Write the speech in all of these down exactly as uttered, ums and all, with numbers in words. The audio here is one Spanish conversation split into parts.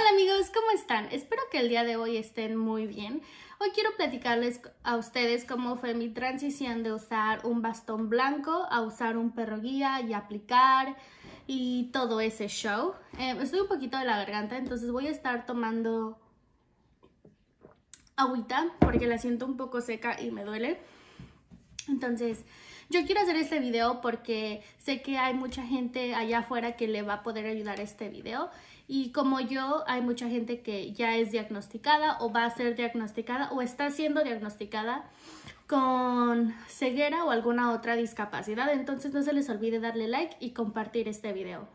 Hola amigos, ¿cómo están? Espero que el día de hoy estén muy bien. Hoy quiero platicarles a ustedes cómo fue mi transición de usar un bastón blanco a usar un perro guía y aplicar y todo ese show. Eh, estoy un poquito de la garganta, entonces voy a estar tomando agüita porque la siento un poco seca y me duele. Entonces, yo quiero hacer este video porque sé que hay mucha gente allá afuera que le va a poder ayudar a este video. Y como yo, hay mucha gente que ya es diagnosticada o va a ser diagnosticada o está siendo diagnosticada con ceguera o alguna otra discapacidad. Entonces, no se les olvide darle like y compartir este video.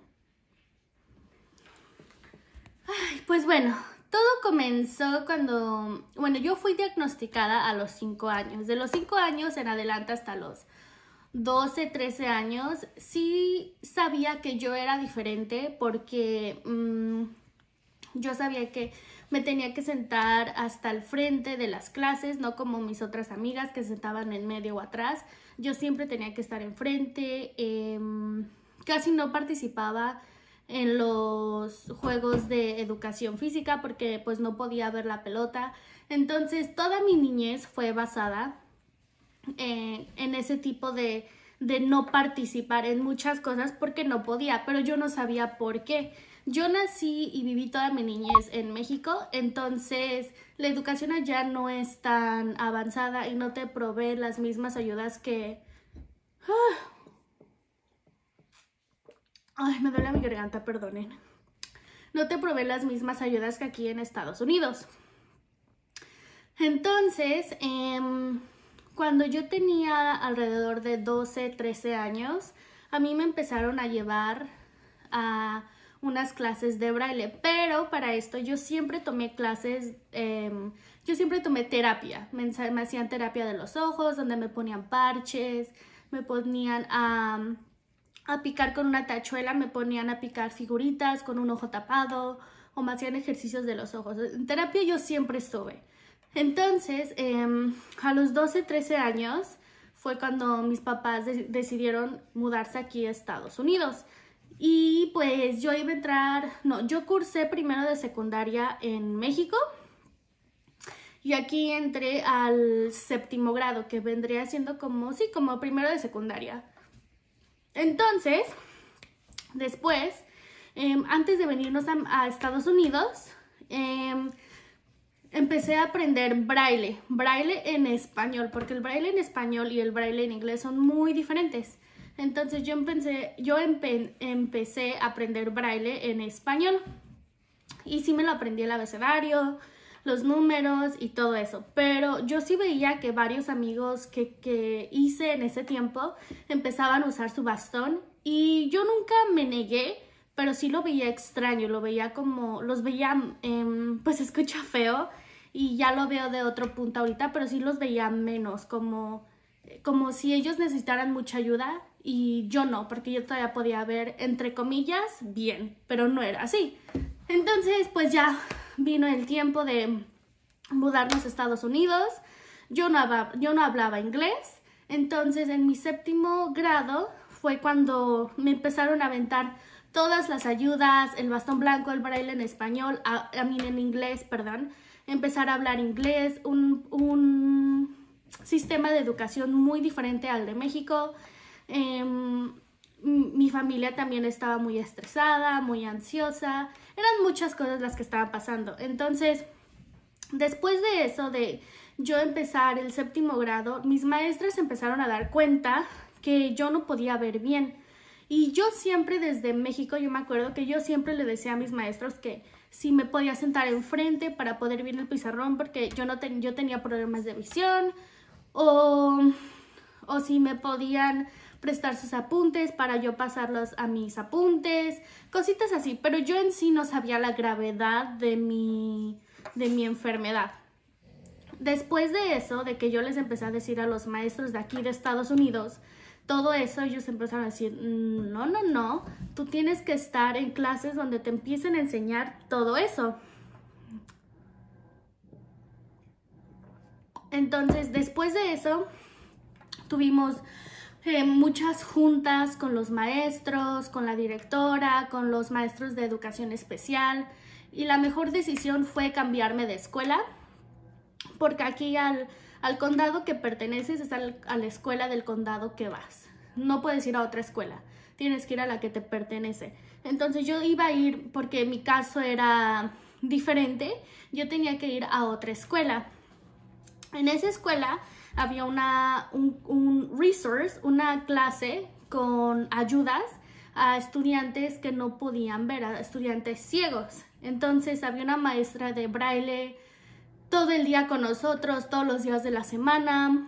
Ay, pues bueno. Todo comenzó cuando, bueno, yo fui diagnosticada a los cinco años. De los cinco años en adelante hasta los doce, trece años, sí sabía que yo era diferente porque mmm, yo sabía que me tenía que sentar hasta el frente de las clases, no como mis otras amigas que se sentaban en medio o atrás. Yo siempre tenía que estar enfrente, eh, casi no participaba en los juegos de educación física porque pues no podía ver la pelota. Entonces toda mi niñez fue basada eh, en ese tipo de, de no participar en muchas cosas porque no podía, pero yo no sabía por qué. Yo nací y viví toda mi niñez en México, entonces la educación allá no es tan avanzada y no te provee las mismas ayudas que... ¡Ah! Ay, me duele mi garganta, perdonen. No te provee las mismas ayudas que aquí en Estados Unidos. Entonces, eh, cuando yo tenía alrededor de doce, trece años, a mí me empezaron a llevar a unas clases de braille. Pero para esto yo siempre tomé clases, eh, yo siempre tomé terapia. Me, me hacían terapia de los ojos, donde me ponían parches, me ponían a... Um, a picar con una tachuela, me ponían a picar figuritas con un ojo tapado o me hacían ejercicios de los ojos. En terapia yo siempre estuve. Entonces, eh, a los doce, trece años fue cuando mis papás de decidieron mudarse aquí a Estados Unidos. Y pues yo iba a entrar, no, yo cursé primero de secundaria en México y aquí entré al séptimo grado, que vendría siendo como, sí, como primero de secundaria. Entonces, después, eh, antes de venirnos a, a Estados Unidos, eh, empecé a aprender braille, braille en español, porque el braille en español y el braille en inglés son muy diferentes. Entonces yo empecé, yo empe, empecé a aprender braille en español y sí me lo aprendí el abecedario, los números y todo eso, pero yo sí veía que varios amigos que, que hice en ese tiempo empezaban a usar su bastón y yo nunca me negué, pero sí lo veía extraño, lo veía como, los veía, eh, pues se escucha feo y ya lo veo de otro punto ahorita, pero sí los veía menos, como, como si ellos necesitaran mucha ayuda y yo no, porque yo todavía podía ver, entre comillas, bien, pero no era así. Entonces, pues ya vino el tiempo de mudarnos a Estados Unidos. Yo no hablaba, yo no hablaba inglés. Entonces, en mi séptimo grado fue cuando me empezaron a aventar todas las ayudas, el bastón blanco, el braille en español, a, a mí en inglés, perdón. Empezar a hablar inglés, un, un sistema de educación muy diferente al de México. Eh, Mi familia también estaba muy estresada, muy ansiosa. Eran muchas cosas las que estaban pasando. Entonces, después de eso, de yo empezar el séptimo grado, mis maestras empezaron a dar cuenta que yo no podía ver bien. Y yo siempre desde México, yo me acuerdo que yo siempre le decía a mis maestros que si me podía sentar enfrente para poder ver el pizarrón porque yo, no ten, yo tenía problemas de visión o, o si me podían prestar sus apuntes para yo pasarlos a mis apuntes, cositas así, pero yo en sí no sabía la gravedad de mi, de mi enfermedad. Después de eso, de que yo les empecé a decir a los maestros de aquí de Estados Unidos, todo eso, ellos empezaron a decir, no, no, no, tú tienes que estar en clases donde te empiecen a enseñar todo eso. Entonces, después de eso, tuvimos Eh, muchas juntas con los maestros, con la directora, con los maestros de educación especial y la mejor decisión fue cambiarme de escuela, porque aquí al, al condado que perteneces es al, a la escuela del condado que vas. No puedes ir a otra escuela, tienes que ir a la que te pertenece. Entonces yo iba a ir, porque mi caso era diferente, yo tenía que ir a otra escuela. En esa escuela había una, un, un resource, una clase con ayudas a estudiantes que no podían ver, a estudiantes ciegos. Entonces había una maestra de braille todo el día con nosotros, todos los días de la semana.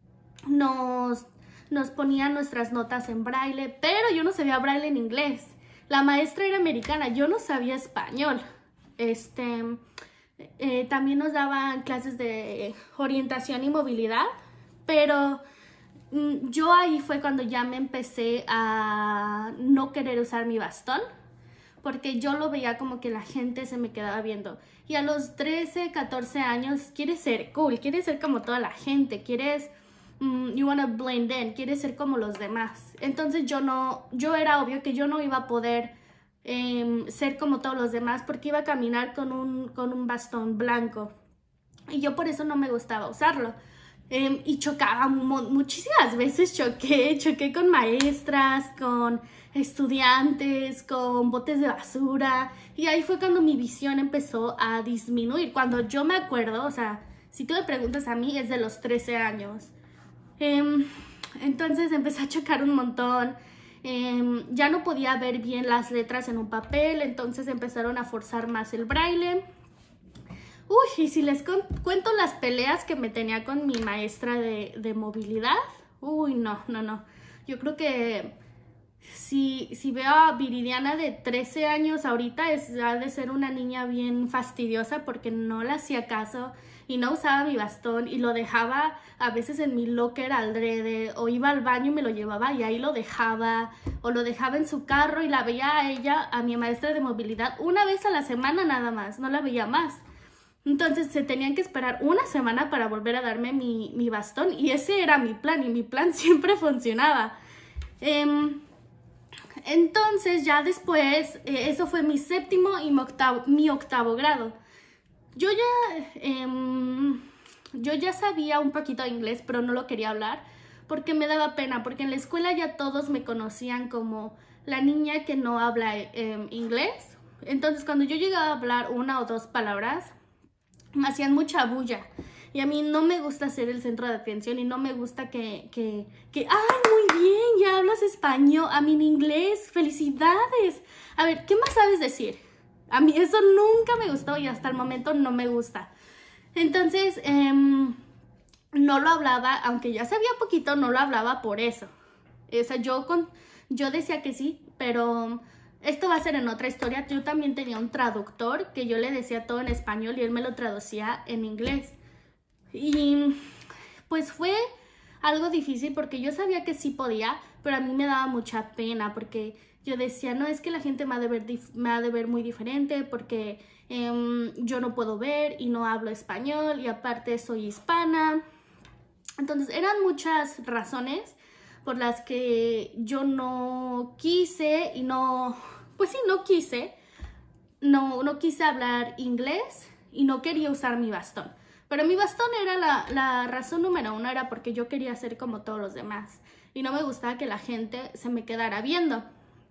Nos, nos ponía nuestras notas en braille, pero yo no sabía braille en inglés. La maestra era americana, yo no sabía español. Este, eh, también nos daban clases de orientación y movilidad, pero mm, yo ahí fue cuando ya me empecé a no querer usar mi bastón, porque yo lo veía como que la gente se me quedaba viendo. Y a los trece, catorce años quieres ser cool, quieres ser como toda la gente, quieres, um, you wanna blend in, quieres ser como los demás. Entonces yo no, yo era obvio que yo no iba a poder eh, ser como todos los demás, porque iba a caminar con un, con un bastón blanco. Y yo por eso no me gustaba usarlo. Eh, y chocaba, muchísimas veces choqué, choqué con maestras, con estudiantes, con botes de basura, y ahí fue cuando mi visión empezó a disminuir. Cuando yo me acuerdo, o sea, si tú me preguntas a mí, es de los trece años. Eh, entonces empecé a chocar un montón, eh, ya no podía ver bien las letras en un papel, entonces empezaron a forzar más el braille. Uy, y si les cuento las peleas que me tenía con mi maestra de, de movilidad, uy, no, no, no. Yo creo que si, si veo a Viridiana de trece años ahorita, es, ha de ser una niña bien fastidiosa, porque no le hacía caso y no usaba mi bastón y lo dejaba a veces en mi locker adrede, o iba al baño y me lo llevaba y ahí lo dejaba, o lo dejaba en su carro y la veía a ella, a mi maestra de movilidad, una vez a la semana nada más, no la veía más. Entonces se tenían que esperar una semana para volver a darme mi, mi bastón, y ese era mi plan, y mi plan siempre funcionaba. Eh, entonces ya después, eh, eso fue mi séptimo y mi octavo, mi octavo grado. Yo ya, eh, yo ya sabía un poquito de inglés, pero no lo quería hablar porque me daba pena, porque en la escuela ya todos me conocían como la niña que no habla eh, inglés. Entonces cuando yo llegaba a hablar una o dos palabras, me hacían mucha bulla, y a mí no me gusta ser el centro de atención, y no me gusta que, que, que ¡ay, muy bien! Ya hablas español, a mí en inglés, ¡felicidades! A ver, ¿qué más sabes decir? A mí eso nunca me gustó, y hasta el momento no me gusta. Entonces, eh, no lo hablaba, aunque ya sabía poquito, no lo hablaba por eso. O sea, yo, con, yo decía que sí, pero esto va a ser en otra historia. Yo también tenía un traductor que yo le decía todo en español y él me lo traducía en inglés. Y pues fue algo difícil, porque yo sabía que sí podía, pero a mí me daba mucha pena, porque yo decía, no, es que la gente me ha de ver, me ha de ver muy diferente, porque eh, yo no puedo ver y no hablo español, y aparte soy hispana. Entonces eran muchas razones por las que yo no quise y no, pues sí, no quise, no, no quise hablar inglés y no quería usar mi bastón. Pero mi bastón era la, la razón número uno, era porque yo quería ser como todos los demás y no me gustaba que la gente se me quedara viendo.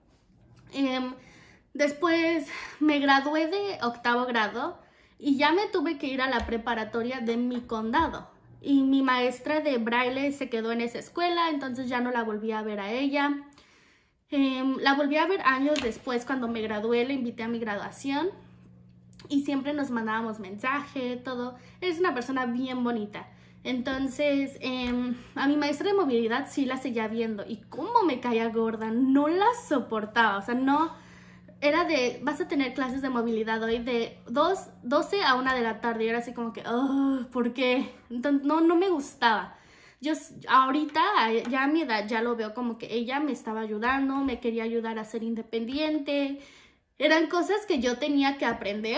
Eh, después me gradué de octavo grado y ya me tuve que ir a la preparatoria de mi condado. Y mi maestra de braille se quedó en esa escuela, entonces ya no la volví a ver a ella. Eh, la volví a ver años después, cuando me gradué, la invité a mi graduación. Y siempre nos mandábamos mensaje, todo. Es una persona bien bonita. Entonces, eh, a mi maestra de movilidad sí la seguía viendo. Y cómo me caía gorda, no la soportaba. O sea, no... Era de, vas a tener clases de movilidad hoy de doce a una de la tarde. Y era así como que, oh, ¿por qué? Entonces, no, no me gustaba. Yo ahorita, ya a mi edad, ya lo veo como que ella me estaba ayudando, me quería ayudar a ser independiente. Eran cosas que yo tenía que aprender.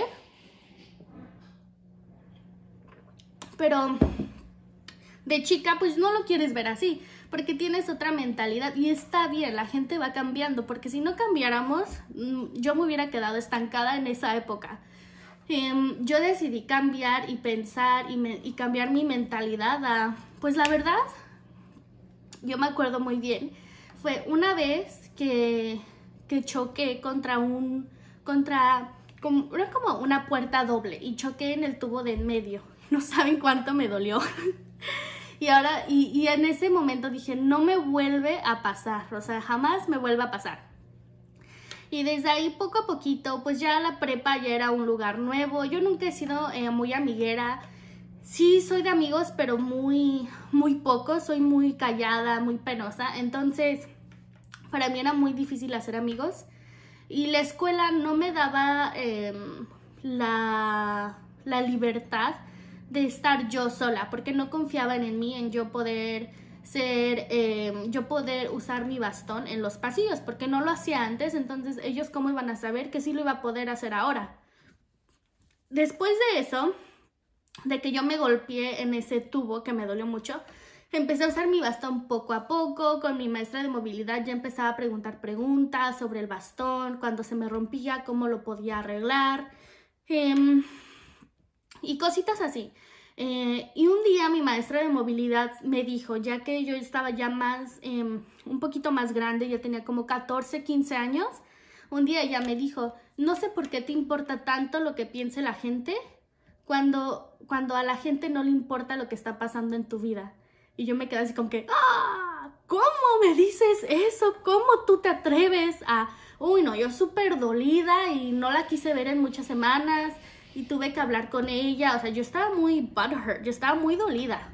Pero de chica, pues no lo quieres ver así, porque tienes otra mentalidad y está bien, la gente va cambiando, porque si no cambiáramos, yo me hubiera quedado estancada en esa época. eh, yo decidí cambiar y pensar y, me, y cambiar mi mentalidad a, pues la verdad, yo me acuerdo muy bien, fue una vez que, que choqué contra un, contra, como, era como una puerta doble y choqué en el tubo de en medio. No saben cuánto me dolió. Y ahora, y, y en ese momento dije, no me vuelve a pasar, o sea, jamás me vuelve a pasar. Y desde ahí poco a poquito, pues ya la prepa ya era un lugar nuevo. Yo nunca he sido eh, muy amiguera. Sí, soy de amigos, pero muy, muy pocos. Soy muy callada, muy penosa. Entonces, para mí era muy difícil hacer amigos. Y la escuela no me daba eh, la, la libertad de estar yo sola, porque no confiaban en mí, en yo poder ser, eh, yo poder usar mi bastón en los pasillos, porque no lo hacía antes. Entonces ellos cómo iban a saber que sí lo iba a poder hacer ahora. Después de eso, de que yo me golpeé en ese tubo que me dolió mucho, empecé a usar mi bastón poco a poco. Con mi maestra de movilidad ya empezaba a preguntar preguntas sobre el bastón, cuando se me rompía, cómo lo podía arreglar, eh, y cositas así. Eh, y un día mi maestra de movilidad me dijo, ya que yo estaba ya más, eh, un poquito más grande, yo tenía como catorce, quince años, un día ella me dijo, no sé por qué te importa tanto lo que piense la gente cuando, cuando a la gente no le importa lo que está pasando en tu vida. Y yo me quedé así como que, ¡ah! ¿Cómo me dices eso? ¿Cómo tú te atreves a...? Uy, no, yo súper dolida y no la quise ver en muchas semanas. Y tuve que hablar con ella, o sea, yo estaba muy butthurt, yo estaba muy dolida.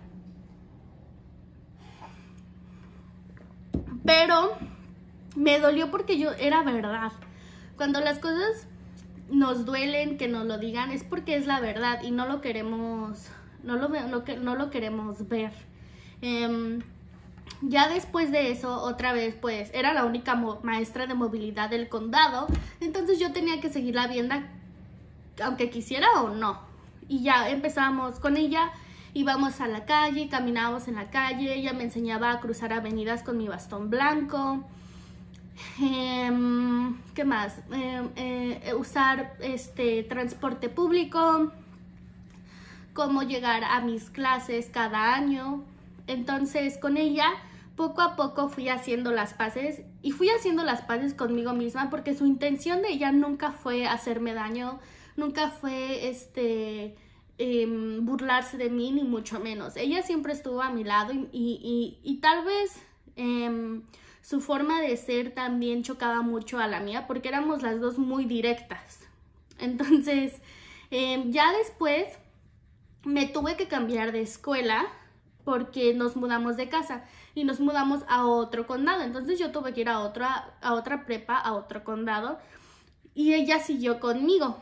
Pero me dolió porque yo era verdad. Cuando las cosas nos duelen, que nos lo digan, es porque es la verdad y no lo queremos, no lo, no, no lo queremos ver. Um, ya después de eso, otra vez, pues, era la única maestra de movilidad del condado, entonces yo tenía que seguirla viendo aunque quisiera o no. Y ya empezamos con ella, íbamos a la calle, caminábamos en la calle, ella me enseñaba a cruzar avenidas con mi bastón blanco. Eh, ¿Qué más? Eh, eh, usar este transporte público, cómo llegar a mis clases cada año. Entonces con ella poco a poco fui haciendo las paces y fui haciendo las paces conmigo misma, porque su intención de ella nunca fue hacerme daño, nunca fue este eh, burlarse de mí, ni mucho menos. Ella siempre estuvo a mi lado y, y, y, y tal vez eh, su forma de ser también chocaba mucho a la mía, porque éramos las dos muy directas. Entonces, eh, ya después me tuve que cambiar de escuela porque nos mudamos de casa y nos mudamos a otro condado. Entonces yo tuve que ir a otra, a otra prepa, a otro condado, y ella siguió conmigo.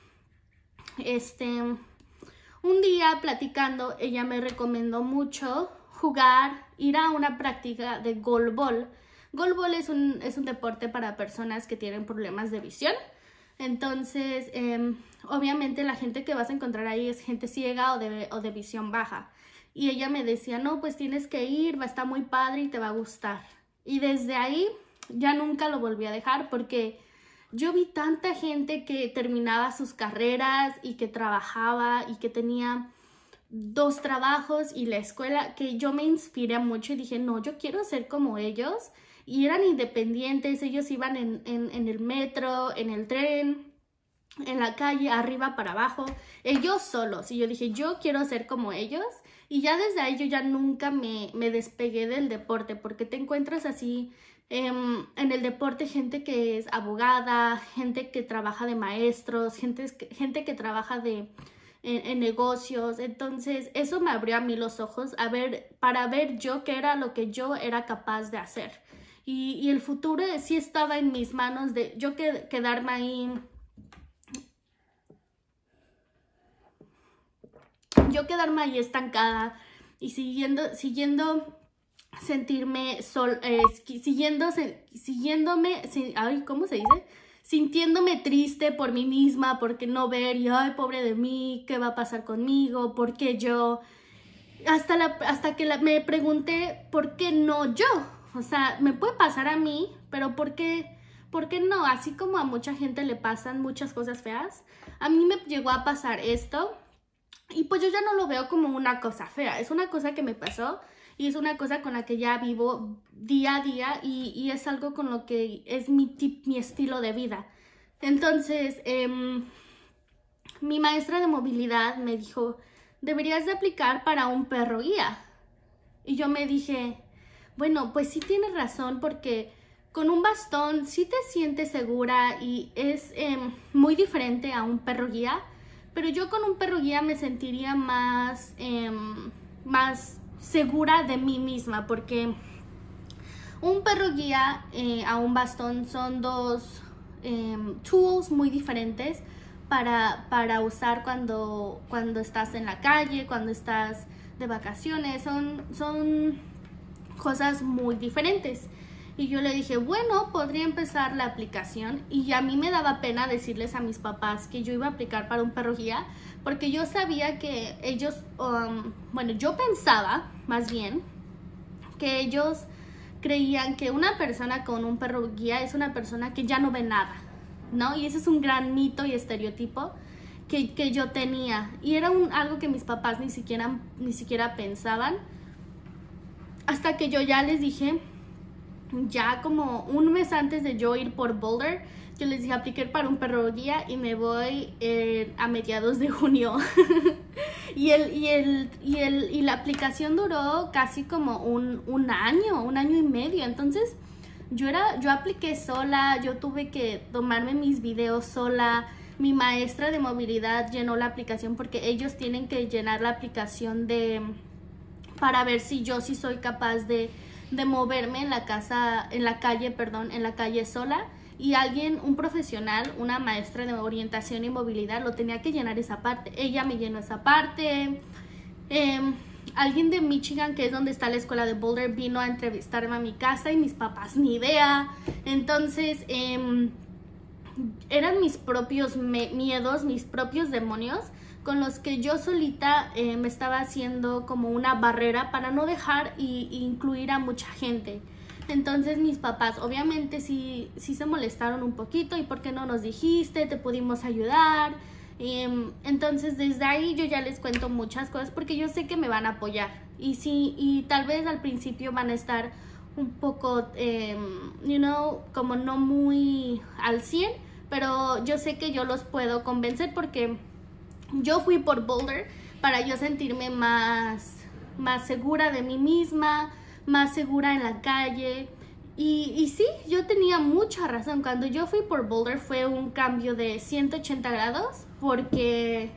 Este, un día platicando, ella me recomendó mucho jugar, ir a una práctica de goalball. Goalball es un, es un deporte para personas que tienen problemas de visión. Entonces, eh, obviamente la gente que vas a encontrar ahí es gente ciega o de, o de visión baja. Y ella me decía, no, pues tienes que ir, va a estar muy padre y te va a gustar. Y desde ahí ya nunca lo volví a dejar, porque yo vi tanta gente que terminaba sus carreras y que trabajaba y que tenía dos trabajos y la escuela, que yo me inspiré mucho y dije, no, yo quiero ser como ellos. Y eran independientes, ellos iban en, en, en el metro, en el tren, en la calle, arriba para abajo, ellos solos. Y yo dije, yo quiero ser como ellos. Y ya desde ahí yo ya nunca me, me despegué del deporte, porque te encuentras así eh, en el deporte gente que es abogada, gente que trabaja de maestros, gente, gente que trabaja de, en, en negocios. Entonces eso me abrió a mí los ojos a ver, para ver yo qué era lo que yo era capaz de hacer. Y, y el futuro sí estaba en mis manos, de yo que, quedarme ahí, yo quedarme ahí estancada y siguiendo, siguiendo sentirme sol, eh, siguiendo, siguiéndome, ay, ¿cómo se dice? Sintiéndome triste por mí misma, porque no ver y, ay, pobre de mí, ¿qué va a pasar conmigo? ¿Por qué yo? Hasta, la, hasta que la, me pregunté, ¿por qué no yo? O sea, me puede pasar a mí, pero ¿por qué, ¿por qué no? Así como a mucha gente le pasan muchas cosas feas, a mí me llegó a pasar esto y pues yo ya no lo veo como una cosa fea, es una cosa que me pasó y es una cosa con la que ya vivo día a día y, y es algo con lo que es mi, tip, mi estilo de vida. Entonces, eh, mi maestra de movilidad me dijo, deberías de aplicar para un perro guía. Y yo me dije, bueno, pues sí tienes razón porque con un bastón sí te sientes segura y es eh, muy diferente a un perro guía, pero yo con un perro guía me sentiría más, eh, más segura de mí misma porque un perro guía eh, a un bastón son dos eh, tools muy diferentes para, para usar cuando, cuando estás en la calle, cuando estás de vacaciones, son, son cosas muy diferentes. Y yo le dije, bueno, podría empezar la aplicación. Y a mí me daba pena decirles a mis papás que yo iba a aplicar para un perro guía, porque yo sabía que ellos, um, bueno, yo pensaba más bien que ellos creían que una persona con un perro guía es una persona que ya no ve nada, ¿no? Y ese es un gran mito y estereotipo que, que yo tenía. Y era un, algo que mis papás ni siquiera, ni siquiera pensaban. Hasta que yo ya les dije, ya como un mes antes de yo ir por Boulder, yo les dije, apliqué para un perro guía y me voy eh, a mediados de junio. y, el, y, el, y, el, y la aplicación duró casi como un, un año, un año y medio. Entonces yo, era, yo apliqué sola, yo tuve que tomarme mis videos sola. Mi maestra de movilidad llenó la aplicación porque ellos tienen que llenar la aplicación de para ver si yo sí soy capaz de, de moverme en la casa, en la calle, perdón, en la calle sola. Y alguien, un profesional, una maestra de orientación y movilidad, lo tenía que llenar esa parte. Ella me llenó esa parte. Eh, alguien de Michigan, que es donde está la escuela de Boulder, vino a entrevistarme a mi casa y mis papás ni idea. Entonces, eh, eran mis propios miedos, mis propios demonios, con los que yo solita eh, me estaba haciendo como una barrera para no dejar y, y incluir a mucha gente. Entonces mis papás obviamente sí, sí se molestaron un poquito. ¿Y por qué no nos dijiste? Te pudimos ayudar. Eh, entonces desde ahí yo ya les cuento muchas cosas porque yo sé que me van a apoyar. Y, sí, y tal vez al principio van a estar un poco, eh, you know, como no muy al cien. Pero yo sé que yo los puedo convencer porque yo fui por Boulder para yo sentirme más, más segura de mí misma, más segura en la calle. Y, y sí, yo tenía mucha razón. Cuando yo fui por Boulder fue un cambio de ciento ochenta grados porque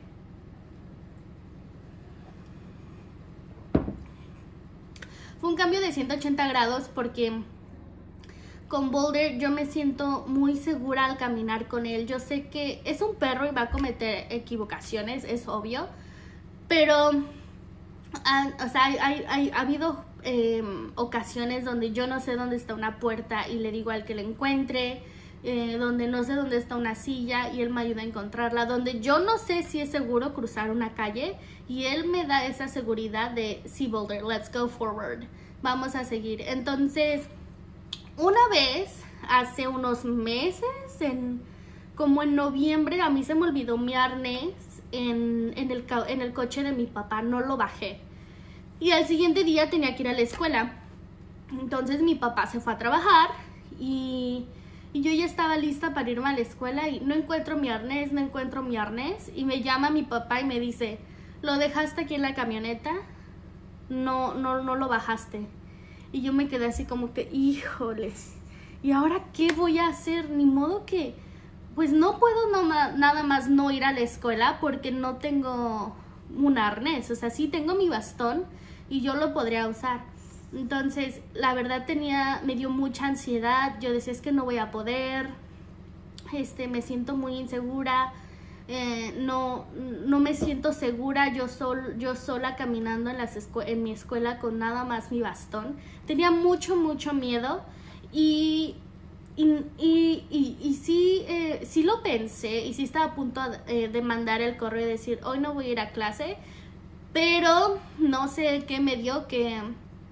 fue un cambio de ciento ochenta grados porque con Boulder yo me siento muy segura al caminar con él. Yo sé que es un perro y va a cometer equivocaciones, es obvio, pero uh, o sea, hay, hay, hay, ha habido eh, ocasiones donde yo no sé dónde está una puerta y le digo al que la encuentre, eh, donde no sé dónde está una silla y él me ayuda a encontrarla, donde yo no sé si es seguro cruzar una calle y él me da esa seguridad de, sí, Boulder, let's go forward, vamos a seguir. Entonces, una vez, hace unos meses, en, como en noviembre, a mí se me olvidó mi arnés en, en, el, en el coche de mi papá, no lo bajé. Y al siguiente día tenía que ir a la escuela. Entonces mi papá se fue a trabajar y, y yo ya estaba lista para irme a la escuela y no encuentro mi arnés, no encuentro mi arnés. Y me llama mi papá y me dice, ¿lo dejaste aquí en la camioneta? No, no, no lo bajaste. Y yo me quedé así como que, híjole, ¿y ahora qué voy a hacer? Ni modo que, pues no puedo no, nada más no ir a la escuela porque no tengo un arnés. O sea, sí tengo mi bastón y yo lo podría usar. Entonces, la verdad tenía, me dio mucha ansiedad. Yo decía, es que no voy a poder, este, me siento muy insegura. Eh, no, no me siento segura yo, sol, yo sola caminando en, las en mi escuela con nada más mi bastón. Tenía mucho, mucho miedo y, y, y, y, y sí, eh, sí lo pensé y sí estaba a punto de, de mandar el correo y decir, hoy no voy a ir a clase, pero no sé qué me dio que,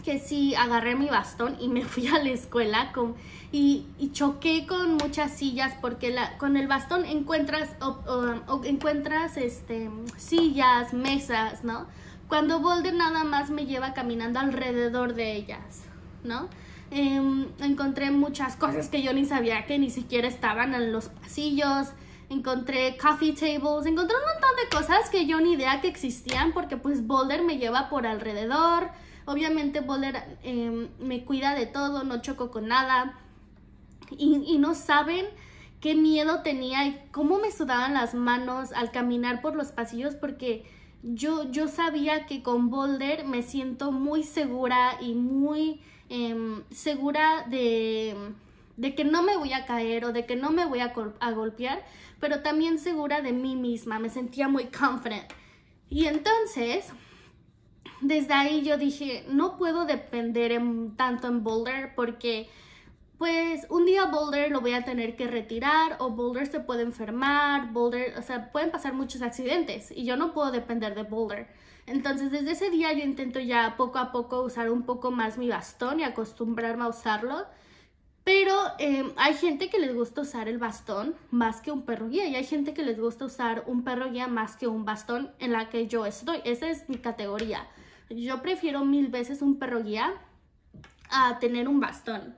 que sí agarré mi bastón y me fui a la escuela con, y, y choqué con muchas sillas porque la, con el bastón encuentras, o, o, o encuentras este, sillas, mesas, ¿no? Cuando Boulder nada más me lleva caminando alrededor de ellas, ¿no? Eh, encontré muchas cosas que yo ni sabía que ni siquiera estaban en los pasillos. Encontré coffee tables, encontré un montón de cosas que yo ni idea que existían porque pues Boulder me lleva por alrededor. Obviamente Boulder eh, me cuida de todo, no choco con nada. Y, y no saben qué miedo tenía y cómo me sudaban las manos al caminar por los pasillos porque yo, yo sabía que con Boulder me siento muy segura y muy eh, segura de, de que no me voy a caer o de que no me voy a, a golpear, pero también segura de mí misma, me sentía muy confident. Y entonces, desde ahí yo dije, no puedo depender en, tanto en Boulder porque pues un día Boulder lo voy a tener que retirar o Boulder se puede enfermar, Boulder, o sea, pueden pasar muchos accidentes y yo no puedo depender de Boulder. Entonces desde ese día yo intento ya poco a poco usar un poco más mi bastón y acostumbrarme a usarlo. Pero eh, hay gente que les gusta usar el bastón más que un perro guía y hay gente que les gusta usar un perro guía más que un bastón en la que yo estoy. Esa es mi categoría. Yo prefiero mil veces un perro guía a tener un bastón.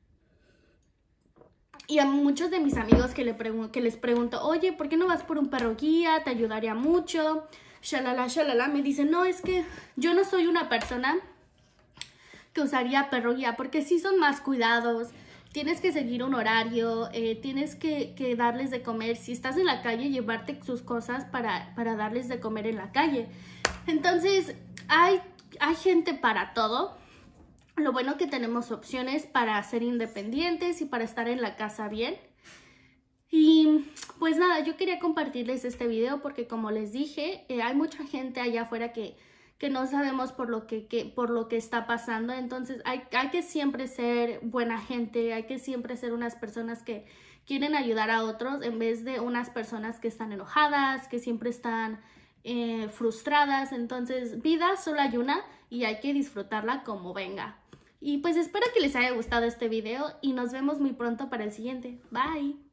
Y a muchos de mis amigos que, le que les pregunto, oye, ¿por qué no vas por un perro guía? Te ayudaría mucho. Shalala, shalala. Me dicen, no, es que yo no soy una persona que usaría perro guía porque sí son más cuidados. Tienes que seguir un horario, eh, tienes que, que darles de comer. Si estás en la calle, llevarte sus cosas para, para darles de comer en la calle. Entonces, hay, hay gente para todo. Lo bueno que tenemos opciones para ser independientes y para estar en la casa bien. Y pues nada, yo quería compartirles este video porque como les dije, eh, hay mucha gente allá afuera que... que no sabemos por lo que, que, por lo que está pasando. Entonces hay, hay que siempre ser buena gente, hay que siempre ser unas personas que quieren ayudar a otros en vez de unas personas que están enojadas, que siempre están eh, frustradas. Entonces vida solo hay una y hay que disfrutarla como venga. Y pues espero que les haya gustado este video y nos vemos muy pronto para el siguiente. Bye.